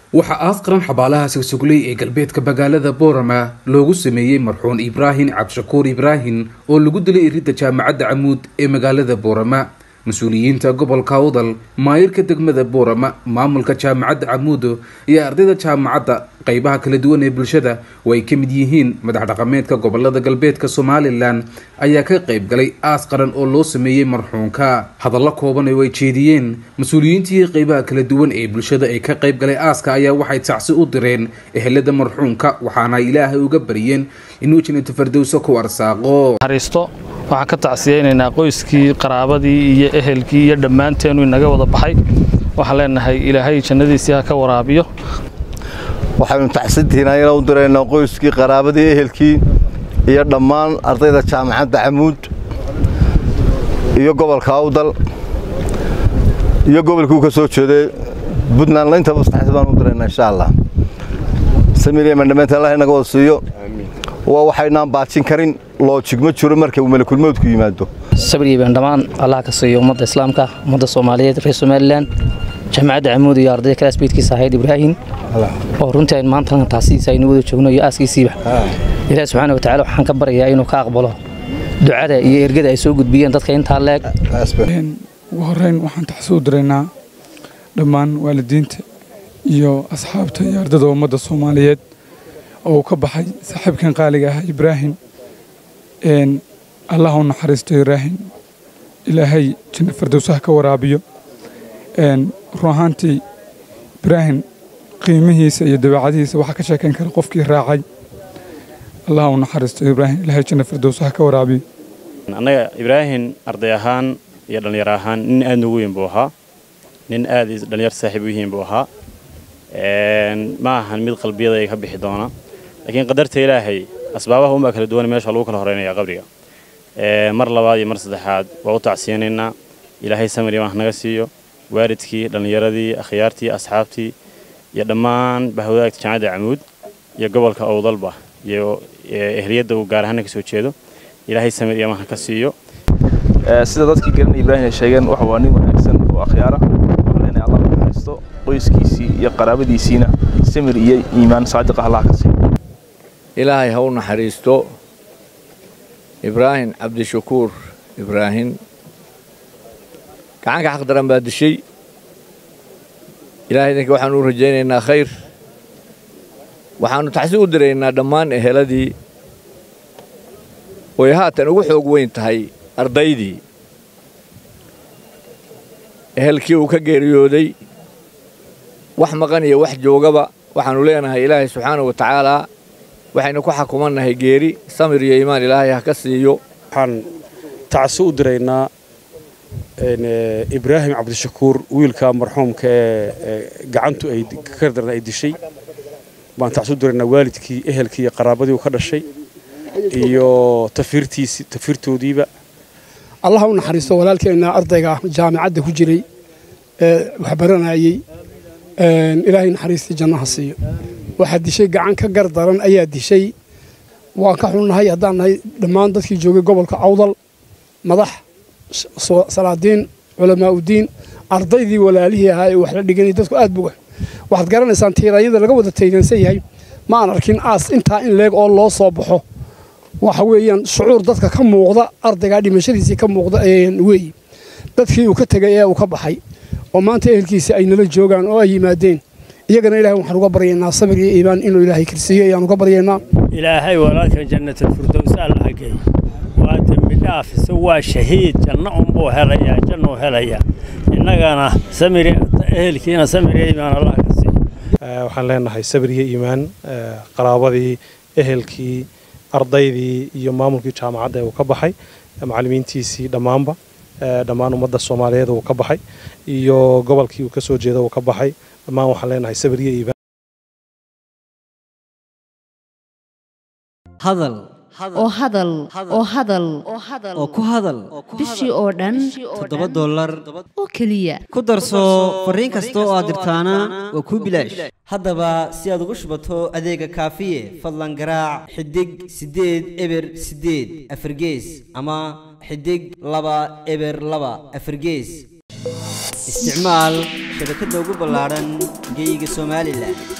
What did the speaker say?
waxaa aasqaran xabaalaha Sogsugley ee galbeedka magaalada Boorama loogu sameeyay marxuun Ibrahim Cabdishakuur Ibrahim oo lagu dilay iridda jaamacadda Camuud ee magaalada Boorama. mas-uuliyiinta gobolka Awdal, maayirka degmada Boorama, maamulka jaamacadda Camuud iyo ardayda jaamacadda qaybaha kala duwan ee bulshada oo ay ka mid yihiin madax dhaqameedka gobolada galbeedka Somaliland ayaa ka qayb galay aas qaran oo loo sameeyay marxuunka. hadallo kooban oo ay jeediyeen mas-uuliyiintii qaybaha kala duwan ee bulshada ay ka qayb galay aaska ayaa waxay tacsi u direen ehelada marxuunka waxaana Ilaahay uga bariyeen inuu jannada firdawsa ku arsaaqo. waxaan ka tacsiyeynaynaa qoyskii qaraabadii iyo ehelkii iyo dhammaanteen inaga wada baxay. waxaan leenahay Ilaahay jannadiisa ha ka waraabiyo. waxaanu tacsiinayna u direynaa qoyskii qaraabadii ehelkii iyo dhammaan ardayda jaamacadda Camuud iyo gobolka Awdal iyo gobolka ka soo jeeday Puntland inta bastaxdaan u direynaa insha Allah. Samiir mandamenta Allah inaga wasiyo waxaynaan baajin karin loojig ma jiro markay uu malakul mawd ku yimaado. sabriye baan dhamaan Allah ka siiyo ummadda islaamka, ummadda Soomaaliyeed, reer Somaliland, jaamacadda Camuud iyo ardayda kala isbiidkiisa ahayd Ibrahim oo runtii maanta taasiisa aynu wada joogno iyo aaskiisiiba. Ilaahay subhanahu wa ta'ala waxaan ka baryayaa inuu ka aqbalo ducada iyo ergada ay soo gudbiyeen dadka inta leeg. ugu horeyn waxaan taxsuud direynaa dhammaan waalidiinta iyo asxaabta iyo ardayda ummadda Soomaaliyeed oo ka baxay saaxiibkan qaaliga ah Ibrahim. Allah u naxariisto Ibrahim, Ilaahay janno firdawsa ka waraabiyo. ruuxantii Ibrahim qiimihiisa iyo dabeecadiisa waxa ka sheekan kara qofkii raacay. Allah u naxariisto Ibrahim, Ilaahay janno firdawsa ka waraabiyo. anaga Ibrahim arday ahaan iyo dhalinyaro ahaan nin aad ugu weyn buu ahaa, nin aad dhalinyar saaxiib u yihiin buu ahaa. ma ahan mid qalbiyada ay ka bixi doona, laakiin qadarta Ilaahay asbaabaha uma kala duwan meesha lagu kala horeynaya qabriga. mar labaad iyo mar saddexaad waa u tacsiyeynaa Ilaahay samir wax naga siiyo waalidkii, dhalinyaradii, akhyaartii, asxaabtii iyo dhammaan bahwadaagta jaamacadda Camuud iyo gobolka Awdalba iyo ehliyada uu gaar ahaan ka soo jeedo. Ilaahay samir wax ka siiyo. sida dadkii garanay Ibrahim sheegeen waxa waa nin wanaagsan oo akhyaara waxaan Allah ku haysto qoyskiisii iyo qaraabadiisiina samir iyo iimaan saadiq Allah ka siiyo. Ilaahay ha u naxariisto Ibrahim Cabdishakuur Ibrahim gacanka xaq daran baa dishay. Ilaahay idinka waxaan u rajaynaynaa khayr. waxaanu taxsi u direynaa dhammaan eheladii oo haatan ugu xoog weyn tahay ardaydii ehelkii uu ka geeriyooday wax maqan iyo wax joogaba. waxaanu leenahay Ilaahay subxaanahu wa ta'ala waxaynu ku xukumannahay geeri, samir iyo iimaan Ilaahay ha ka siiyo. waxaan tacsi u direynaa Ibrahim Cabdishakuur wiilka marxuumka gacantu ay ka darna ay dishay. baan tacsi u direynaa waalidkii, ehelkii iyo qaraabadii uu ka dhashay iyo tafirtoodiiba. Allah u naxariisto walaalkeena ardayga jaamacadda ku jiray wax baranayay. Ilaahay naxariisti jannaha siiyo. waxa dishay gacan ka gardaran ayaa dishay. waan ka xunnahay haddaan nahay dhammaan dadkii joogay gobolka Awdal, madax, salaadiin, culamaa u diin, ardaydii walaalihii ahaa ee wax la dhiganay dadku aad buuga. waxaad garanaysaan tiirayada laga wada taydansan yahay. ma aan arkin aas intaa in leeg oo loo soo baxo. waxa weeyaan shucuur dadka ka muuqda, ardayga dhimashadiisii ka muuqda weey. dadkii uu ka tagay ee uu ka baxay oo maanta ehelkiisa ay nala joogaan oo ay yimaadeen. iyagana Ilaahay waxaan uga baryaynaa sabir iyo iimaan inuu Ilaahay kirsiyo ayaan uga baryaynaa. Ilaahay walaalka jannatul firdaws Allah geey. waa dambi dhaaf waa shahiid janno buu helaya, janno helaya. innagana samir ehelkiina samir iyo iimaan Allah ka siiyo. waxaan leenahay sabir iyo iimaan qaraabadii, ehelkii, ardaydii iyo maamulkii jaamacadda uu ka baxay, macallimiintiisii dhammaan ummadda Soomaaliyeed uu ka baxay iyo gobolkii uu ka soo jeedo uu ka baxay. dhammaan waxaan leenahay sabir iyo iimaan. hadal oo ku hadal bishii oo dhan $7 oo kaliya ku darso fariin kasta oo aad dirtaana waa ku bilaash. haddaba si aad ugu shubato adeega kaafiye fadlan garaac xidig 8 eber 8 afargees ama xidig 2 eber 2 afargees. isticmaal shabakadda ugu ballaaran geyga Somaliland